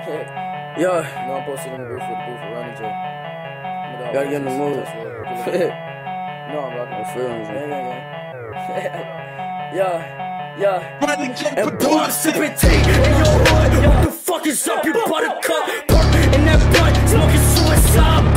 Yeah. No, I'm posted in the booth running to. Gotta get in the mood. No, I'm rocking. I'm feeling you. Yeah. And boy, I'm sipping tea in your hood. What the fuck is up, you buttercup? Perk in that blunt, smoking suicide.